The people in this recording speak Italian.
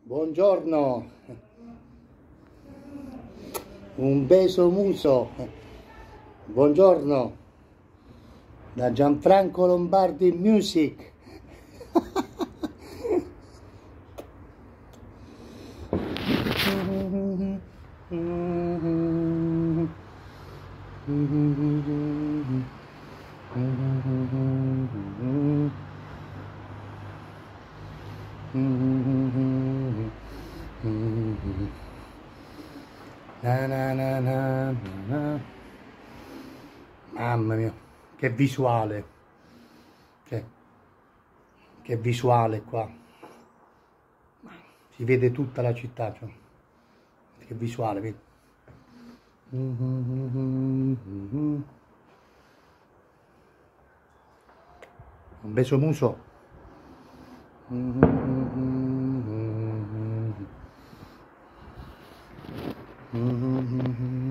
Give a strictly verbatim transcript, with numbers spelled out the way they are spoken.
Buongiorno, un beso muso, buongiorno, da Gianfranco Lombardi Music. Na na na na na. Mamma mia, che visuale, che, che visuale qua, si vede tutta la città, cioè. Che visuale, vedi? Un beso muso. Mm-hmm.